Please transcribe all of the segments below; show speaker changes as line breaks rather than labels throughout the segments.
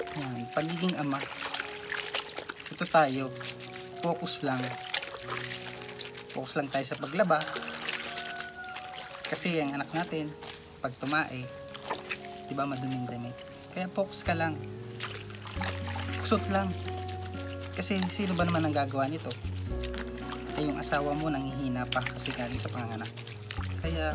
Yan, pagiging ama. Ito tayo, focus lang. Focus lang tayo sa paglaba. Kasi ang anak natin, pag tumae, di ba maduming damit. Kaya focus ka lang. Kusot lang. Kasi sino ba naman ang gagawa nito? Eh yung asawa mo nanghihina pa kasi galing sa panganganak. Kaya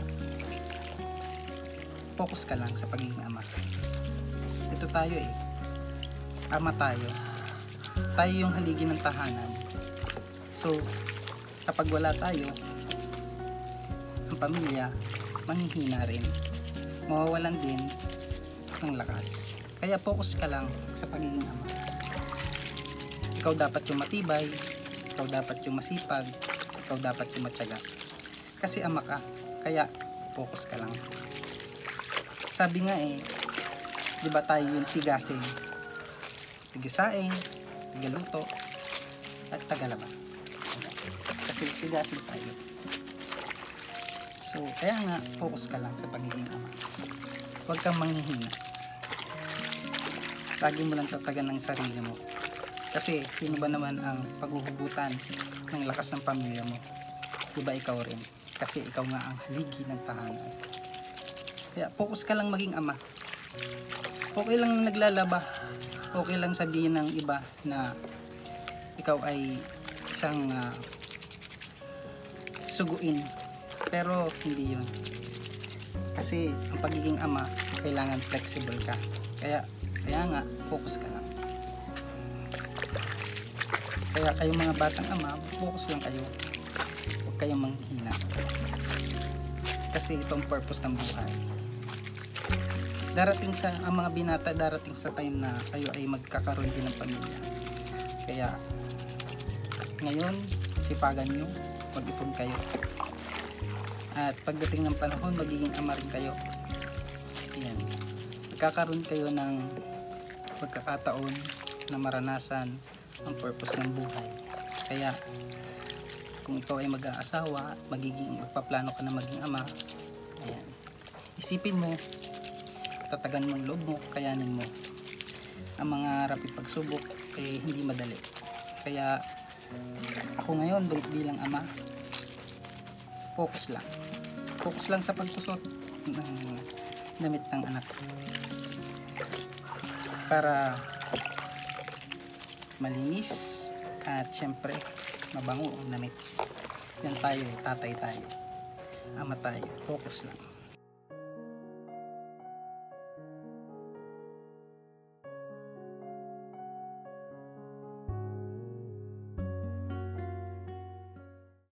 focus ka lang sa pagiging ama. Ito tayo eh. Ama tayo. Tayo yung haligi ng tahanan. So, kapag wala tayo, ang pamilya, manghihina rin. Mawawalan din ng lakas. Kaya focus ka lang sa pagiging ama. Ikaw dapat yung matibay, ikaw dapat yung masipag, ikaw dapat yung matyaga. Kasi ama ka, kaya focus ka lang. Sabi nga eh, di ba tayo yung tigasin? Tigisain, tigaluto, at tagalaba. Kasi tigasin tayo. So, kaya nga, focus ka lang sa pagiging ama. Huwag kang manghihina. Lagi mo lang tatagan ng sarili mo. Kasi, sino ba naman ang paghuhugutan ng lakas ng pamilya mo? Diba ikaw rin? Kasi ikaw nga ang haligi ng tahanan. Kaya, focus ka lang maging ama. Okay lang naglalaba. Okay lang sabihin ng iba na ikaw ay isang suguin. Pero hindi yun. Kasi ang pagiging ama, kailangan flexible ka. Kaya nga, focus ka lang. Kaya kayong mga batang ama, focus lang kayo. Huwag kayong manghina. Kasi itong purpose ng buhay. Darating sa ang mga binata, darating sa time na kayo ay magkakaroon din ng pamilya. Kaya ngayon, sipagan nyo, mag-ipon kayo. At pagdating ng panahon, magiging ama rin kayo. Yan. Magkakaroon kayo ng pagkakataon na maranasan ang purpose ng buhay. Kaya kung ikaw ay mag-aasawa, magpaplano ka na maging ama, ayan. Isipin mo, tatagan mo ang loob mo, kayanin mo. Ang mga rapid pagsubok eh hindi madali. Kaya ako ngayon bilang ama, focus lang. Focus lang sa pagkusot ng damit ng anak. Para malinis at syempre mabango ang damit. Yan tayo, tatay tayo. Ama tayo, focus lang.